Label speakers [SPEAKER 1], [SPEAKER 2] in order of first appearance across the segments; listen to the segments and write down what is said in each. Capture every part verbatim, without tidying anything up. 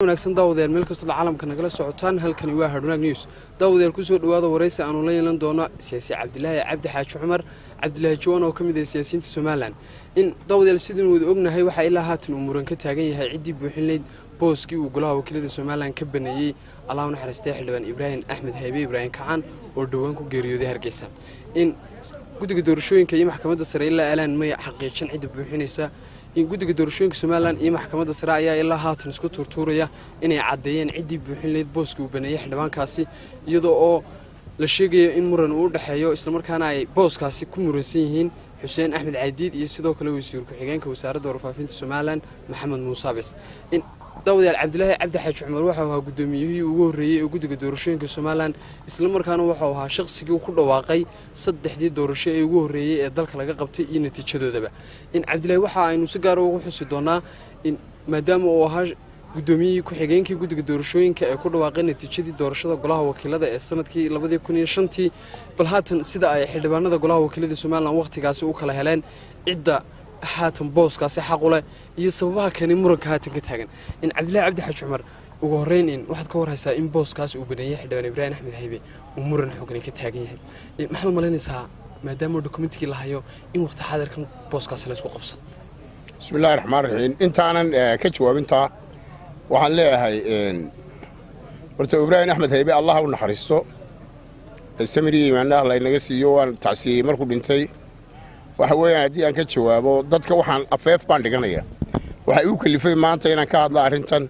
[SPEAKER 1] wanaagsan daawadayaal meel kastoo caalamka nagala socotaan halkani waa Hardwanaag News daawadayaal ku soo dhawaada wareysi aanu la yeelan doono siyaasi Cabdilaahi Cabdi Xaaji Cumar Cabdilaahi Joon oo kamid ah siyaasiyiinta Soomaaliland in daawadayaal sidoo wada ognahay waxa ilaa haatan uu muran ka taagan yahay cidii buuxinleed booskii uu golaha wakiilada Soomaaliland ka baneeyay Allah u naxariistay xildhibaan Ibrahim Axmed Haybe Ibrahim Kacan oo dhawaan ku geeriyooday Hargeysa in guddiga doorashooyinka iyo maxkamadda sare ilaa elaan may xaqiijin cidii buuxinaysa in guddiga doorashooyinka Soomaaliland iyo maxkamadda sare ayaa ilaa haatan isku turtuuraya inay cadeeyeen cidii buuxinleed booskii uu baneeyay xildhibaankaasi iyadoo oo la sheegayo in muran uu dhaxeeyo isla markaana ay booskaasi ku muransan yihiin Xuseen Axmed Cadiid iyo sidoo kale wasiir ku xigeenka wasaaradda warfaafinta Soomaaliland Maxamed Muuse Bes in daawadayaal Cabdilaahi Cabdi Xaaji Cumar waxa uu ahaa gudoomiyihii ugu horeeyay ee guddiga doorashooyinka Soomaaliland isla markaana waxa uu ahaa shakhsigii ku dhawaaqay saddexdii doorasho ee ugu horeeyay ee dalka laga qabtay iyo natiijadoodaba in Cabdilaahi waxa aynu si gaar ah ugu xusi doonaa in maadaama uu ahaa gudoomiyihii ku xigeenkii guddiga doorashooyinka ee ku dhawaaqay natiijadii doorashada golaha wakiilada ee sanadkii laba kun iyo shan bal haatan sida ay xildhibaanada golaha wakiilada Soomaaliland waqtigaasi u kala heleen cidda haatan booskaasi xaq u leh iyo sababaha keenay muranka haatan ka taagan in Cabdilaahi Cabdi Xaaji Cumar ugu horeyn in waxaad ka warhaysaa in booskaasi uu baneeyay xildhibaan Ibrahim Axmed Haybe uu muran xooggan ka taagan yahay maxamed malaynaysaa maadaama dokumentiga la hayo in waqti xaadirkan booskaasi la isku qabsado
[SPEAKER 2] bismillaahir rahmaanir rahiim intaanan ka jawaabinta waxaan leeyahay in horta Ibrahim Axmed Haybe Allah u naxariisto samiri iimaanah la inaga siiyo waan tacsiiyay markuu dhintay waxa weeyaan hadii aan ka jawaabo dadka waxaan afeef baan dhiganaya waxa uu kalifay maanta inaan ka hadla arintan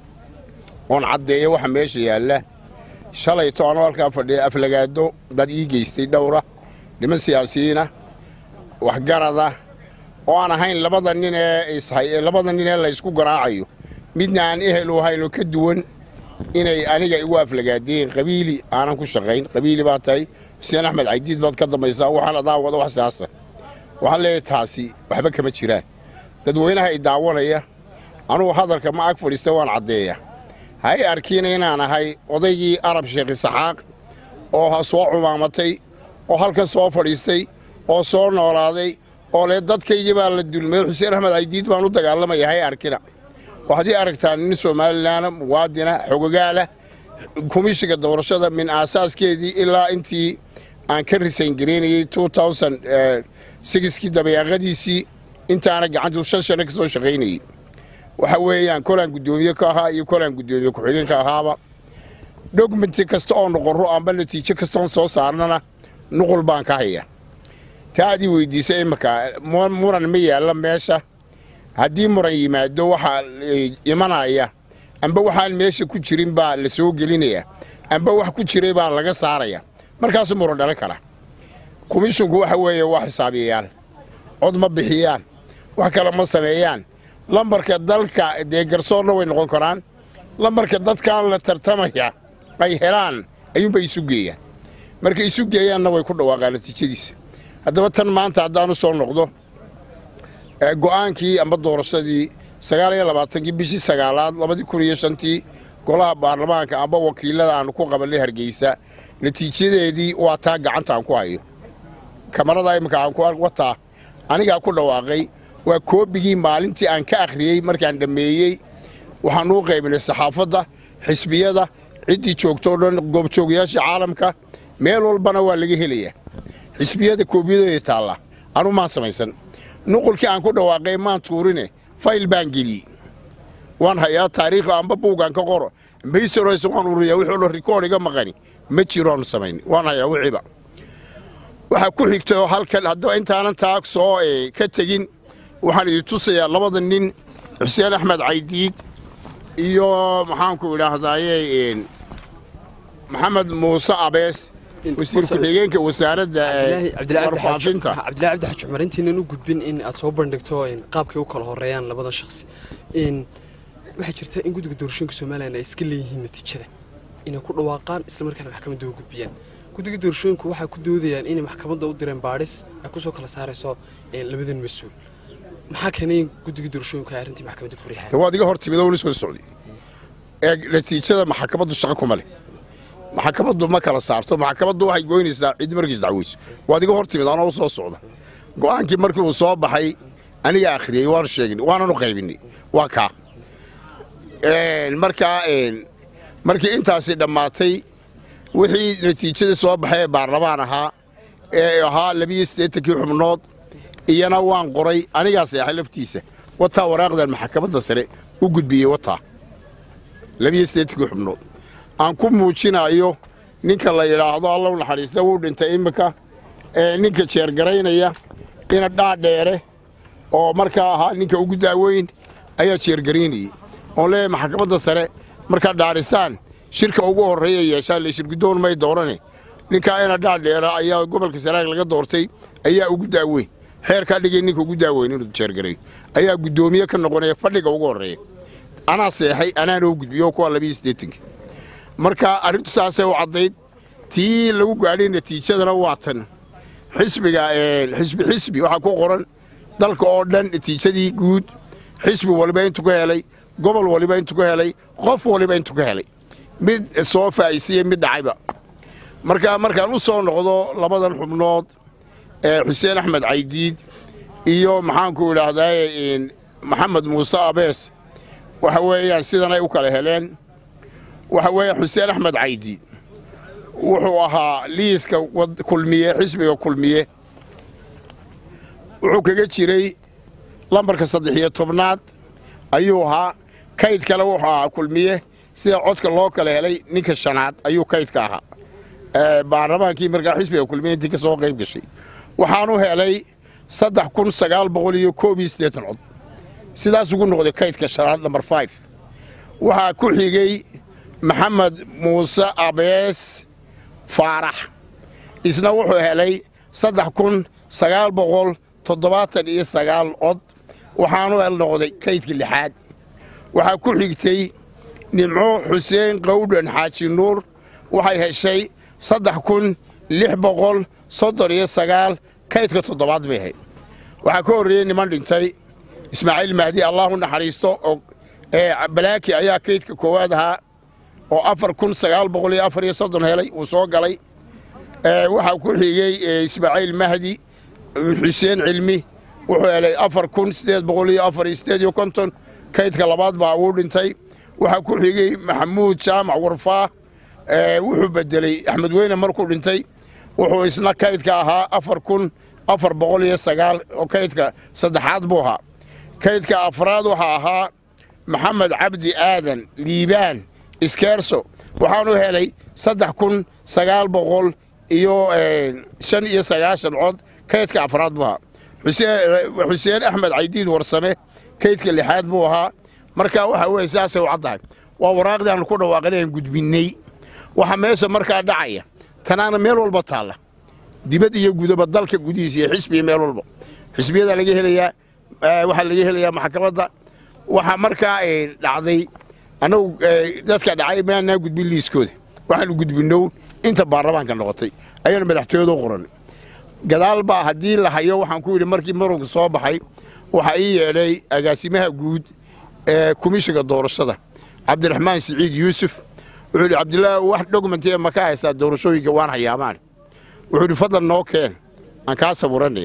[SPEAKER 2] oon cadeeyo waxa meesha yaala shalay toona halka fadhiya aflagaado dad ii geystay dhowra niman siyaasiyiin ah wax garada oo aan ahayn labada nin ee ishay labada nin ee la isku garaacayo midna aan ehel u hayno ka duwan inay aniga igu aflagaadeen qabiili aanan ku shaqayn qabiili baa tahay Xuseen Axmed Cadiid baad ka dambaysaa waxaan adaawada wax saasa waxaan leeyahay taasi waxba kama jiraan dadweynaha ay daawanaya anuu hadalka ma ag fadhiistay waan cadeeyaa hay arkiina inaan ahay odaygii Arab Sheekh Saxaaq oo ha soo cumaamatay oo halka soo fadhiistay oo soo noolaaday oo le dadkayga baa la dulmay Xuseen Axmed Cadiid baan u dagaalamay hay arkina waxaad aragtaan in Soomaaliland muwaadina xogagaala komishiga doorashada min asaaskeedii ilaa intii aan ka risayn gareynayay two thousand six kii dabeeqadiisii intaana gacanta shan sano ka soo shaqeynayay waxa weeyaan kolaan gudoomiye ka ahaa iyo kolaan gudoomiye ku xigeenka ahaaba document kasta oo noqoro amba natiijo kasta oo soo saarnana nuqul baan ka hayaa taadi weydiisay imaka muran ma yaala meesha haddii muran yimaado waxa imanaya amba waxaan meesha ku jirin baa la soo gelinaya amba wax ku jiray baa laga saaraya markaas muran dhalan kara komishinku waxa weeye wax xisaabiyayaal cod ma bixiyaan wax kale ma sameeyaan lambarka dalka ee garsoorna way noqon karaan lambarka dadka la tartamaya ay helaan ayuu bay isu geeyaan markay isu geeyaanna way ku dhawaaqaan natiijadiisa haddaba tan maanta haddaan soo noqdo go'aankii amba doorashadii sagaal iyo labaatan bishii sagaalaad laba kun iyo shan golaha baarlamaanka amba wakiilada aan ku qabanay Hargeysa natiijadeedii waa taa gacanta aan ku hayo kamarada imka aan ku wataa aniga ku dhawaaqay waa koobigii maalintii aan ka akhriyay markaan dhameeyay waxaan u qaybinay saxaafadda xisbiyada cidii joogto dhan goobjoogayaasha caalamka meel walbana waa laga helayaa xisbiyada koobiyadooda taala anu ma samaysan nuqulkii aan ku dhawaaqay maan tuurine fayl baan geliyay waan hayaa taariikh amba buugaan ka qoro meesharoys waan uriyaa wuxuu la recordiga maqani ma jiraan samayn waan hayaa wixiba waxa ku xigtay halkan hadaba intaanan taag soo ee ka tagin waxaan idin tusayaa labada nin Xuseen Axmed Cadiid iyo maxaan ku ilaahdaaye Maxamed Muuse Bes wasiir ku xigeenka wasaaradda warfaafinta
[SPEAKER 1] Cabdilaahi Cabdi Xaaji Cumar intiinan u gudbin in aad soo bandhigto in qaabkay u kala horeeyaan labada shakhsi in waxa jirta in guddiga doorashooyinka Soomaaliland ay iska leeyihiin natiijada inay ku dhawaaqaan isla markaana maxkamadda u gudbiyaan guddiga doorashooyinku waxa ku doodayaan in maxkamadda u direen baadhis ay ku soo kala saarayso labadan mas'uul maxaa keenay guddiga doorashooyinka ay arrintii maxkamadda ku riixay
[SPEAKER 2] tawaad iga hortimid oo soo socday ee natiijada maxkamaddu shaqo kuma leh maxkamaddu ma kala saarto maxkamaddu waxay goynaysaa cid markiis dacwayso waad iga hortimid anoo soo socda go'aankii markii uu soo baxay aniga akhriyay waan sheegin waananu qaybinay waa ka markaa markii intaasi dhammaatay wixii natiijada soo baxay ee baarlamaan ahaa ee ahaa labiyo siddeetankii xubnood iyana waan qoray anigaa seexay laftiisa wataa waraaqdan maxkamadda sare u gudbiyey wataa labiyo siddeetankii xubnood aan ku muujinayo ninka la yidhaahdo alla u naxariista wuu dhintay iminka ee ninka jeergaraynaya ina dhaadheere oo markaa ahaa ninka ugu daaweyn ayaa jeergaraynayay oon leeyahay maxkamadda sare markaa dhaarisaan shirka ugu horreeya yeeshaan le shirguddoon may doorane ninkaa ina dhaadheera ayaa gobolka saraag laga doortay ayaa ugu daaweyn xeerkaa dhigay ninka ugu daaweyn inuu jeergaray ayaa guddoomiye ka noqonaya fadhiga ugu horreeya anaa seexay anaanoo gudbiyo kuwa labiyo siddeetankii marka arrintu saasay u caddayd tii lagu gaadhay natiijadana waa tan xisbiga xisbi xisbi waxaa ku qoran dalka oo dhan natiijadii guud xisbi waliba intuu ka helay gobol waliba intuu ka helay qof waliba intuu ka helay mid soo faa'isiye mid dhacayba marka markaan u soo noqdo labadan xubnood ee xuseen axmed caydiid iyo maxaanku idhaahdaa maxamed muuse abees waxa weeyaan sidan ay u kala heleen waxa weeyaan xuseen axmed caydiid wuxuu ahaa liiska kulmiye xisbiga kulmiye wuxuu kaga jiray lambarka saddex iyo tobnaad ayuu ahaa kayd kale wuxuu ahaa kulmiye sida codka loo kala helay ninka shanaad ayuu kaydka ahaa baarlamaankii markaa xisbiga kulmiye intii ka soo qayb gashay waxaanu helay saddex kun sagaal boqol iyo koob iyo siddeetan cod sidaas ugu noqday kaydka shanaad lambar five waxaa ku xigay maxamed muuse abees faarax isna wuxuu helay saddex kun sagaal boqol toddobaatan iyo sagaal cod waxaanu hel noqday kaydka lixaad waxaa ku xigtay nimco xuseen qawdhan xaaji nuur waxay heshay saddex kun lix boqol soddon iyo sagaal kaydka toddobaad bay ahayd waxaa ka horreeyey niman dhintay ismaaciil mahdi allah u naxariisto oo balaaki ayaa kaydka koowaad ahaa oo afar kun sagaal boqol iyo afar iyo soddon helay uu soo galay waxaa ku xigey ismaaciil mahdi xuseen cilmi wuxuu helay afar kun siddeed boqol iyo afar iyo siddeed iyo konton kaydka labaad baa uu dhintay waxaa ku xigey maxamuud jaamac warfaa wuxuu bedelay axmed weyne markuu dhintay wuxuu isna kaydka ahaa afar kun afar boqol iyo sagaal oo kaydka saddexaad buu ahaa kaydka afraad waxaa ahaa maxamed cabdi aadan liibaan iskeerso waxaanu helay saddex kun sagaal boqol iyo shan iyo sagaashan cod kaydka afraad buu ahaa xuseen axmed caydiid warsame kaydka lixaad buu ahaa markaa waxa weeye sidaasay u caddahay waa waraaqdii aanu ku dhawaaqinay aan gudbinnay waxa meesha markaa dhacaya tanaana meel walba taalla dibad iyo gudaba dalka gudihiisa iyo xisbiga meel walba xisbiyada laga helayaa waxaa laga helayaa maxkamadda waxaa markaa dhacday annagu dadka dhacay maanaa gudbin liiskooda waxaanu gudbinnow inta baarlamaanka noqotay ayaanu madaxtooyada u qorannay gadaal baa haddii la hayo waxaan ku yidhi markii marowga soo baxay waxaa ii yeedhay agaasimaha guud ee komishiga doorashada cabdiraxmaan siciid yuusuf wuxuu yidhi cabdilaahi wax dhogmantee ma ka haysaa doorashooyinka waan hayaamaan wuxuu yidhi fadlan noo keen aan kaa saburanay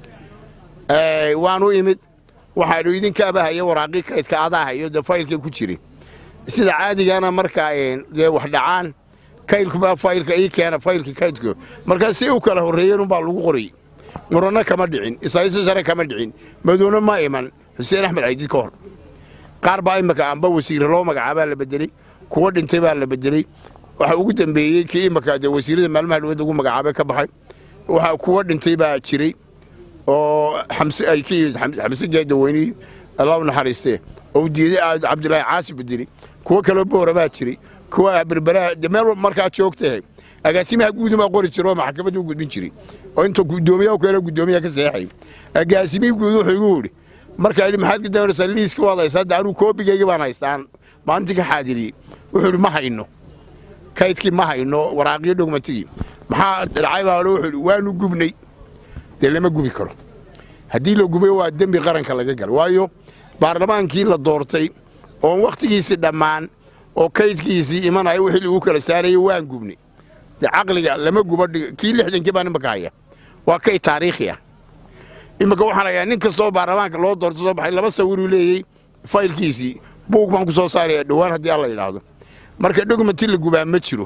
[SPEAKER 2] waanu imid waxaanu idinkaaba haya waraaqii kaydka adaa hayo dee faylka ku jiray sida caadigana markaa dee wax dhacaan kaylkubaa faylka ii keena faylkii kaydko markaa si u kala horreeyeen unbaa lagu qorayy muranno kama dhicin isaayse share kama dhicin madoona ma iman xuseen axmed caydiid ka hor qaar baa imaka amba wasiirra loo magacaabaa la bedeley kuwa dhintay baa la bedeley waxaa ugu dambeeyey kii imaka dee wasiirrada maalmaha dhawad lagu magacaabay ka baxay waxaa kuwa dhintay baa jiray oo xamse ay ka yimid xamse geedaweynihi allah u naxariistee oo diiday cabdilaahi caasi bedeley kuwa kaloo boora baa jiray kuwa berberaha dee meel markaa joogtahay agaasimaha guudumaa qori jira oo maxkamadda u gudbin jiray oo inta guddoomiyaha kale guddoomiyaha ka seexay agaasimihii guud wuxuu igu yidhi markaa yidhi maxaad ka daynaysaa liiska waad haysaa hadda anuu koobigayga baan haystaan maalintii ka xaadiriyey wuxuu yidhi ma hayno kaydkii ma hayno waraaqiyo dhogmatigii maxaa dhacay baa wuxuu yidhi waanu gubnay dee lama gubi karo haddii la gubay waa dembi qaranka laga gala waayo baarlamaankii la doortay oon wakhtigiisii dhammaan oo kaydkiisii imanaya wixii lagu kala saarayay waan gubnay dee caqliga lama guba kii lixdankii baan imaka haya waa kayd taariikhi ah imaka waxaan hayaa nin kastoo baarlamaanka loo doorto soo baxay laba sawiruu leeyey faylkiisii buug baan ku soo saaraya dhawaan haddii alla yidhaahdo marka documentii la gubaa ma jiro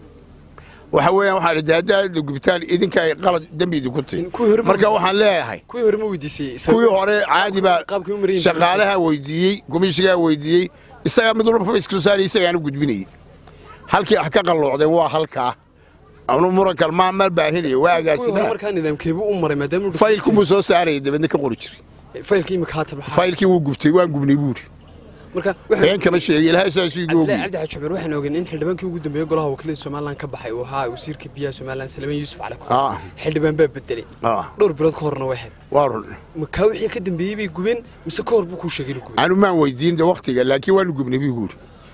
[SPEAKER 2] waxa weeyaan waxaa la daadaad gubtaan idinka ay qalad dambi idinku tahay marka waxaan leeyahay
[SPEAKER 1] kuwii hore ma weydiisay
[SPEAKER 2] kuwii hore caadi baa shaqaalaha weydiiyey komishiga weydiiyey isaga mid walba Facebook saari isaga aan gudbinay halkii wax ka qalloocday waa halka anu muranka ma ma baahinay waagaasina
[SPEAKER 1] marka nidaamkeebu u maray maadaama
[SPEAKER 2] faylku mu soo saaray dibadna ka qori jiray
[SPEAKER 1] faylkii ma ka tabxay
[SPEAKER 2] faylkii wuu gubtay waan gubnay buuri
[SPEAKER 1] marka
[SPEAKER 2] waxaan kama sheegay ilaahay saas uu goobi
[SPEAKER 1] Cabdi Xaaji Cumar waxaan ogeyn in xildhibaankii ugu dambeeyay golaha wakiilada Soomaaliland ka baxay oo ahaa wasiirka biyaha Soomaaliland Salman Yuusuf Cali Koor xildhibaan baa bedelay dhowr bilood ka horna waxay
[SPEAKER 2] waa run
[SPEAKER 1] ma ka wixii ka dambeeyay bay gubeen mise ka hor buu ku sheegay gubeen
[SPEAKER 2] anu ma weydiin waqtiga laakiin waan gubnay buuri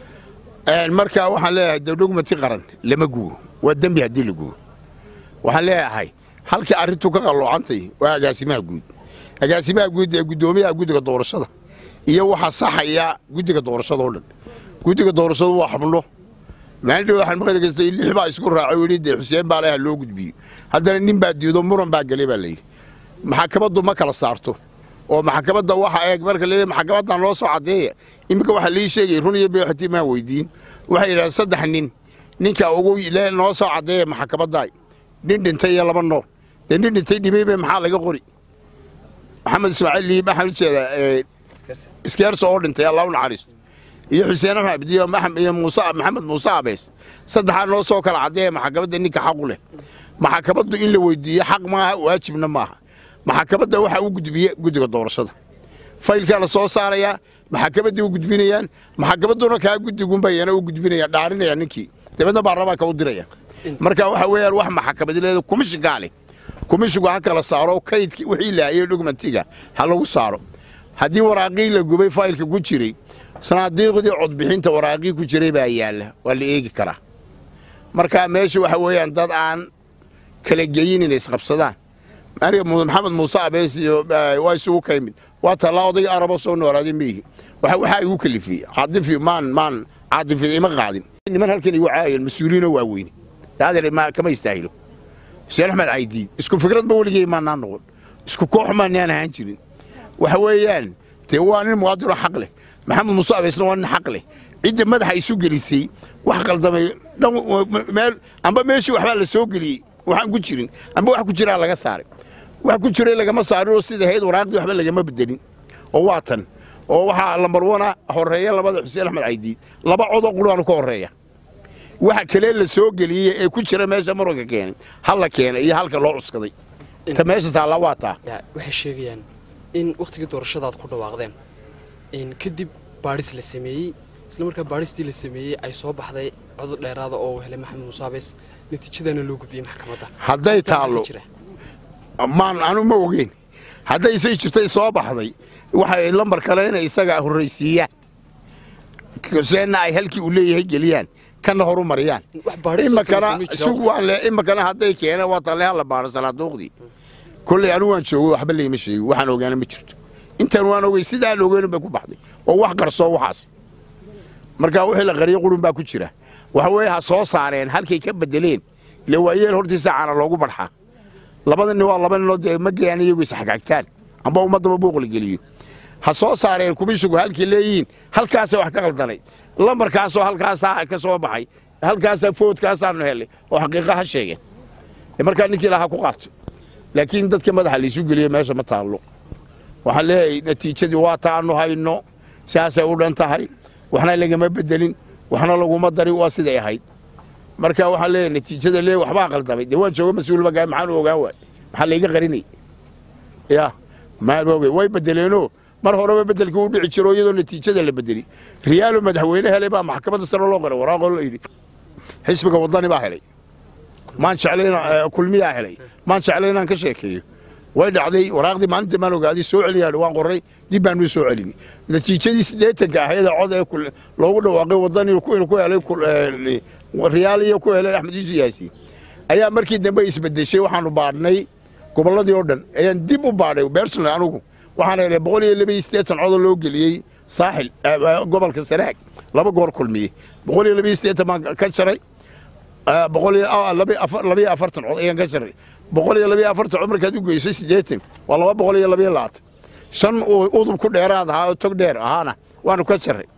[SPEAKER 2] een marka waxaan leeyahay documentii qaran lama gubo waa dambi hadii la gubo waxaan leeyahay halkii arintu ka qalloocantay waa agaasimaha guud agaasimaha guud ee gudoomiyaha guddiga doorashada iyo waxa saxaya guddiga doorashada oo dhan guddiga doorashada waa xubno maanta waxaan maqlay kastay lix baa isku raacay waliid Xuseen baa leh loo gudbiyo haddana nin baa diido muran baa galay baa leeyahay maxkamaddu ma kala saarto oo maxkamadda waxa ay marka leeyahay maxkamadda loo soo cadeeyay imika waxa la sheegay run iyo beexti ma weydiin waxa yiraahdaa saddex nin ninka ugu ilaa noo soo cadeeyay maxkamadda nin dhintay iyo laba nooc nin dhintay dhimay maxaa laga qori Maxamed Ismaaciil maxaa jeeda ee iskaarso oo dhintay Allah u naxariisto iyo Xuseen Axmed iyo Maxamed iyo Muuse Maxamed Muuse Abees saddex noo soo kala cadeeyay maxkamadda ninka xaq u leh maxkamaddu in la weydiiyo xaq ma aha waajibna ma aha maxkamadda waxa uu gudbiyay guddiga doorashada faylka la soo saaraya maxkamaddu u gudbinayaan maxkamadduna ka guddigun bayana u gudbinaya dhaarinaya ninkii dabadna baarlamaanka ka u diraya marka waxa weeyaan wax maxkamadileeda komishigaale komishigu ha kala saaro kaydkii wixii laayay documentiga ha lagu saaro haddii waraaqii la gubay faylka ku jiray sanaadiiqdii cod bixinta waraaqii ku jiray baa yaala waa la eegi karaa marka meesha waxa weeyaan dad aan kala geeyin inay isqabsadaan aniga Maxamed Muuse Abees iyo waa isugu kaymid waa talaaday arabo soo noolaaday mihi waxa waxa uu kalifiyay cadifi maan maan cadifi ima qaadin niman halkan igu caayil mas'uuliina waa weyn taadare ma kama istaahilo Sheekh Ahmed Aydi isku fikrad ba waligay ma noqon isku koox ma naan ahaan jirin waxa weeyaan teewaan muwaadin xaq leh Maxamed Muuse Abees waa nin xaq leh cid madaxa isu gelisay wax qaldamay meel amba meeshii waxba la soo galiyay waxaan ku jirin amba wax ku jira laga saaray wax ku jiray laga ma saaro sida heed waraaqdi waxba laga ma bedelin oo waatan oo waxa lambar one horeeya labada Xuseen Axmed Aydi laba cod oo quraan ka horeeya waxa kale la soo galiyay ee ku jira meesha maroga keenay hal la keenay iyo halka loo cuskaday ta meesha taa la waata
[SPEAKER 1] waxay sheegayaan in waqtiga doorashadaad ku dhawaaqdeen in kadib baaris la sameeyay isla markaa baaristii la sameeyay ay soo baxday cod dheeraad oo helay Maxamed Muuse Abees natiijadana loo gudbiyay maxkamadda
[SPEAKER 2] hadday taalo maan anu ma ogeyn hadday isay jirtay soo baxday waxa lambar kale in isaga horeysiiyaan Xuseen ay halkii u leeyahay geliyaan kana horu mariyaan ima kana suuq waan le ima kana hadday keenay waa talaha la baaro salaadoqdi kulli anu waan joogo waxba leeyma sheego waxaan ogaana ma jirto intaan waan ogay sida loo ogeyn ba ku baxday oo wax qarso waxaas marka wixii la qariyo qurun baa ku jira waxa weey ha soo saareen halkay ka bedeleen le waayeel hortiisa caana loogu barxa labada nin waa laba nin oo ma geeyaan iyagu isxaqagtaan amba ummadaba buuqli geliyo ha soo saareen komishigu halkii leeyiin halkaas wax ka qaldanay lambarkaas oo halkaas ka soo baxay halkaas foodkaas aan helay oo xaqiiqo ha sheegeen marka ninkii laha ku qaato laakiin dadka madaxa la isu geliyo meesha ma taalo waxa leeyahay natiijadii waa taanu hayno siyaasay u dhan tahay waxna lagama bedelin waxna laguma darin waa siday ahayd marka waxa leeyahay natiijada leeyahay waxba qaldamay diwaan jooga mas'uul bagaa maxaan ogaa waa waxa la iga qarinay ya ma oogay way bedeleeno mar horeba bedelka uu dhici jiro iyadoo natiijada la bedeli riyaalo madaxweyne helay baa maxkamadda sare loo qoray waraaqo la yiri xisbiga wadani baa helay maan jeclayna kulmiya helay maan jeclayna ka sheekeeyo way dhacday waraaqdi maalinta ma ogaadi soo celiyay waan qoray dib baan u soo celini natiijadii sideetan ka ahayd cod ee loogu dhawaaqay wadani ku ku helay riyaal iyo ku helay Axmed Siyaasi ayaa markii dambe isbedeshay waxaanu baadhnay goboladii oo dhan ayaan dib u baadhay personal anigu waxaan helay boqol iyo laba iyo siddeetan cod loo geliyay saaxil gobolka Sanaag laba goor kulmiyay boqol iyo laba iyo siddeetan ma ka jaray boqol iyo laba iyo afartan cod ayaan ka jaray boqol iyo laba iyo afartan cumrkaad u geysay siddeetan waa laba boqol iyo laba iyo labaatan shan udub ku dheeraad ahaa tog dheer ahaana waanu ka jaray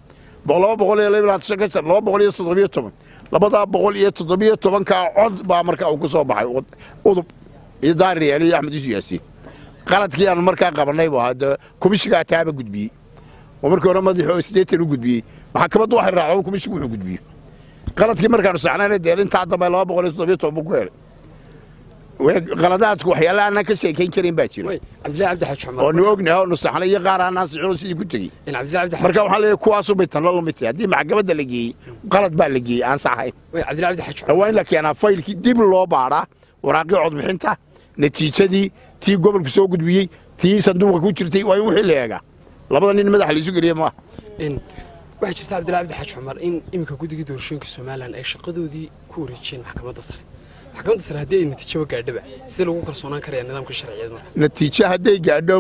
[SPEAKER 2] laba boqol iyo laba labaatan ka jar laba boqol iyo toddobiyo toban labada boqol iyo toddobiyo toban ka cod baa markaa uu ku soo baxay udub iyo daariyaal iyo axmed isu yaasiin qaladkii aan markaa qabanay buu hada komishiga taaba gudbiyay oo markii hore madaxweyne sideetan u gudbiyay maxkamaddu waxay raacday komishigu wuxuu gudbiyay qaladkii markaan saxnaan deel inta dambe laba boqol iyo toddobiyo toban ku helay way qaladaadku waxyaalaha aan ka sheekayn karin baa jira
[SPEAKER 1] Cabdilaahi Cabdi Xaaji Cumar
[SPEAKER 2] oo nu ognahay oo saxnay iyo qaar aan siciro sidii ku tagay
[SPEAKER 1] in Cabdilaahi Cabdi
[SPEAKER 2] marka waxaa leeyahay kuwaas u bitan la mid hadii maxkamadda la geeyay qalad baa la geeyay aan saxay
[SPEAKER 1] way Cabdilaahi Cabdi Xaaji Cumar
[SPEAKER 2] waa in la keenaa faylkii dib loo baaraa waraaqii cod bixinta natiijadii tii gobolku soo gudbiyay tii sanduuqa ku jirtay waa in wixii la eega labada nin madax la isu geliyay ma
[SPEAKER 1] in waxa jirta Cabdilaahi Cabdi Xaaji Cumar in imika guddiga doorashooyinka Soomaaliland ay shaqadoodii ku wareejiyeen maxkamadda sare maxkamadda sare haddii ay natiijo gaadhaba sida lagu kalsoonaan karayaa nidaamka sharciyeed marka
[SPEAKER 2] natiijo hadday gaadho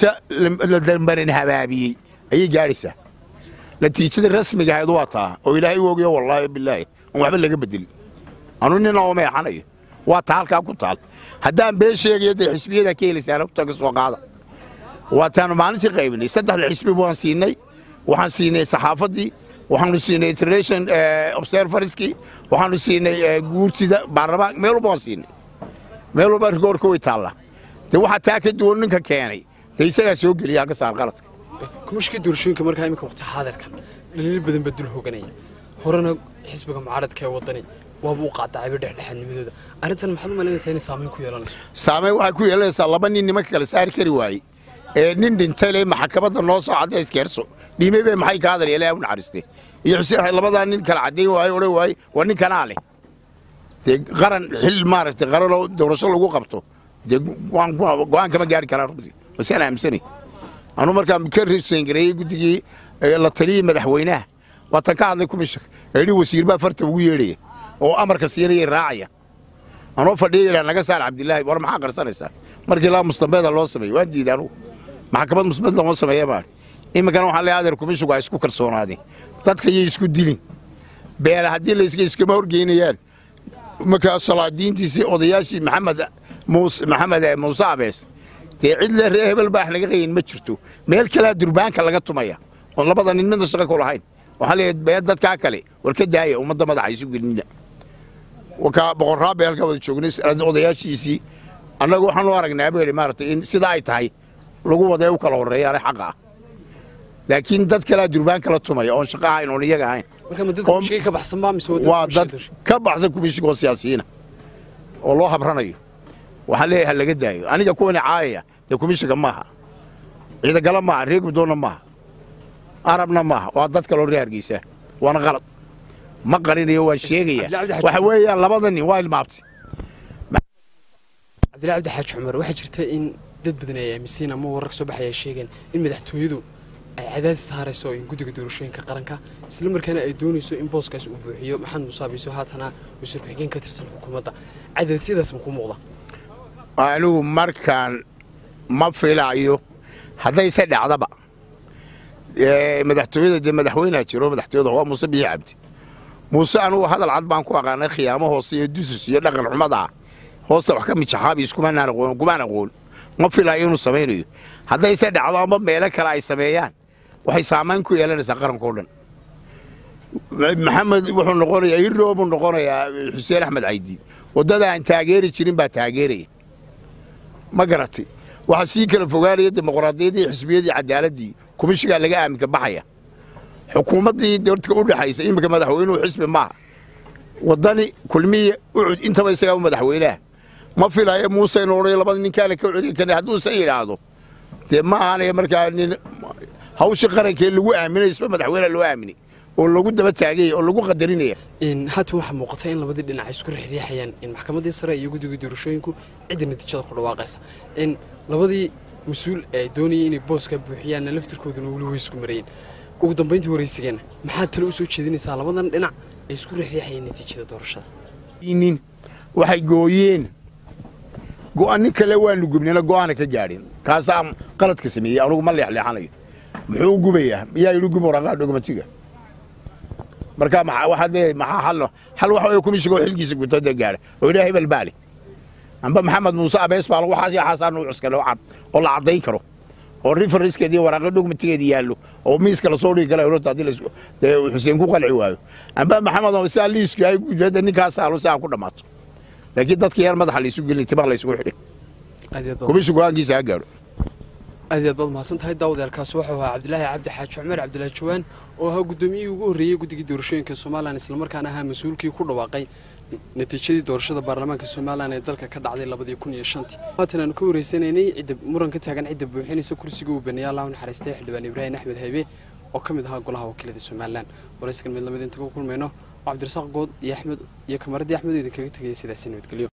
[SPEAKER 2] la dambarin habaabiyey ayay gaadhaysaa natiijada rasmiga ahayd waa taa oo ilaahay u ogayo wallaahi bilaahi aan waxba laga bedelin anu nin oo meexanayo waa taa halkaa ku taal haddaan been sheegayo dee xisbiyada ka helaysaan ku taga soo qaada waa taanu maalintii qaybinay saddexda xisbi waan siinay waxaan siinay saxaafaddii waxaanu siinay international observerskii waxaanu siinay guurtida baarlamaan meel walba waan siinay meel walba rigoorka way taallaa dee waxaa taa ka duwan ninka keenay dee isagaa soo geliya halka saar qaladka
[SPEAKER 1] kumashkii doorashooyinka markaa iminka waqti xaadirkan dhaliil badan baa dul hooganaya horena xisbiga mucaaradka ee wadani waaba u qaadacayba dhexdhexaadnimadooda arrintan maxaad u malaynaysaa inay saameyn ku yeelanayso
[SPEAKER 2] saameyn waxay ku yeelanaysaa laba nin nimanka kale saari kari waayey ee nin dhintay le maxkamadda noo soo cadday iskeerso dhiimay bay maxay ka hadal ilaahay u naxariistay iyo xuseen labadaa nin kala caddayn waayo odhan waaye waa nin kanaa leh dee qaran xil maaragtay qaran oo doorasho lagu qabto dee go'aan kama gaari karaan runtii wasaan aaminsanay anuu markaa ka risayn gareeyey guddigii la taliyey madaxweynaha waa tan ka hadlay kumishak eedhi wasiir baa farta ugu yeedhaya oo amarka siinayay raacaya anoo fadhiya ilaa naga saar cabdilaahi war maxaa qarsanaysaa markii laa mustambeeda loo sameeyey waan diiday anugu maxkamad musbad loo sameeya baan iminkana waxaan leeyahay adeer kumishigu ay isku kalsoonaadeen dadka yay isku dilin beela haddii la iska iskama horgeynayaan markaa salaadiintiisii odayaashii maxamed muuse maxamed muuse abees dee cid le ree hebel baax laga qayin ma jirto meel kalea durbaanka laga tumaya oo labada nin midna shaqo ku lahayn waxaa leeyahay bee dadkaa kale war ka daaya ummadda madaxa isu gelinina wakaa boqorraabe halkaa wada joognay odayaashiisii annagu waxaan u aragnaa buu yidhi maaragtay in sidaa ay tahay lagu wadee u kala horreeyaane xaqa ah laakiin dad kalea durbaan kala tumaya oon shaqo ahayn oon iyaga ahayn waa dad ka baxsan kumishigoo siyaasiyiina oo loo habranayo waxaan leeyahay ha laga daayo aniga kuwani caayaya dee kumishiga maaha ciidagala maaha reer guddoonna maaha arabna maaha waa dad kaloo reer hargeysaa waana qalad ma qarinayo waan sheegaya waxa weeyaan labada nin waa ilmaabtay
[SPEAKER 1] Cabdilaahi Cabdi Xaaji Cumar waxa jirta in dad badan ay aaminsan ama warar soo baxaya sheegeen in madaxtooyadu ay cadaadis saarayso in guddiga doorashooyinka qaranka isla markaana ay doonayso in booskaas uu buuxiyo maxamed Muuse Abiiso haatana wasiir ku-xigeen ka tirsan xukuumadda cadaadisyadaas ma ku muuqda
[SPEAKER 2] anigu markaan ma filayo haddayse dhacdaba madaxtooyada dee madaxweynaha jiro madaxtooyada waa muuse biixi cabdi muuse anugu hadal cad baan ku aqaanay khiyaamo hoose iyo dusus iyo dhaqan xumada ah hoosta wax ka mijaxaabi iskumaan aqoon kumaan aqoon ma filayo inuu samaynayo haddayse dhacdo ama meelo kale ay sameeyaan waxay saamayn ku yeelanaysaa qarankoo dhan maxamed wuxuu noqonayaa iroo buu noqonayaa xuseen axmed caydi waddada aan taageeri jirin baa taageeraya ma garatay waxaa sii kala fogaanaya dimuqraadiyaddii xisbiyadii cadaaladii kumishigaa laga aaminka baxaya xukuumaddii dadka u dhaxaysa iminka madaxweynuhu xisbi maaha waddani kulmiya ucud intaba isagaa u madaxweynaha ma filayo muuse inuu odhayo labada ninkaale ka celiya kane hadduusan yidhaahdo dee ma ahanaya markaa nin hawshii qarankee lagu aaminay isba madaxweynaha loo aaminay oo lagu daba taagaya oo lagu qadarinaya
[SPEAKER 1] haatan waxaa muuqata in labadii dhinac ay isku riixriixayaan in maxkamaddii sare iyo guddigii doorashooyinku cidda natiijada ku dhawaaqaysa in labadii mas-uul ay doonayay inay booska buuxiyaanna laftirkooduna weli way isku marayeen ugu dambayntii waraysigeena maxaad tale u soo jeedinaysaa labadan dhinac ay isku riixriixayeen natiijada doorashada
[SPEAKER 2] nin waxay gooyeen go'aanin kale waanu gubnayna go'aana ka gaadhin kaasaa qaladka sameeyey anugu ma leexleexanayo muxuu gubayaa miyaa yidhi gub waraqaa dhogmatiga marka waxaad leeyahay maxaa xallo xal waxa weeye kumishigoo xilkiisa guto dee gaadha oo idhaa hebel baale amba maxamed muuse abees baa lagu xaasiya xaasaan u cuskale oo cad oo la caddayn karo oo referenskeedii waraaqo dokumentigeedii yaallo oo miiska la soo dhigi kara ururta haddii la dee xuseen ku qalci waayo amba maxamed oo isaa liisku ay gudaada ninkaas aalo saa ku dhamaato laakiin dadka yar madaxa la isu gelin timaha la isugu xidhin komishu go'aankiisa ha gaadho
[SPEAKER 1] aad iyo aad baad mahadsan tahay daawadaalkaas wuxuu ahaa cabdilaahi cabdi xaaji cumar cabdilaahi jawaan oo ahaa guddoomiyihii ugu horreeyey guddigii doorashooyinka somalilan islamarkaana ahaa mas-uulkii ku dhawaaqay natiijadii doorashada baarlamaanka somalilan ee dalka ka dhacday labadii kun iyo shantii haatan aanu ka wareysanaynay cidda muran ka taagan cidda buuxinaysa kursiga uu baneeya allah u naxariistay xildhibaan ibraahim axmed haybe oo ka mid ahaa golaha wakiilada somalilan waraysigan mid lamid inta ku kulmayno cabdirasaaq good iyo axmed iyo kamaradii axmed oo idinkaga tegaya sidaasi nabadgelyo